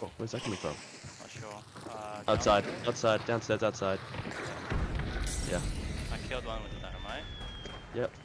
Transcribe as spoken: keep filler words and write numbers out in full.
Oh, where's that coming from? Not sure. Uh, Outside, downstairs? outside, downstairs, outside. Yeah. I killed one with the dynamite. Yep.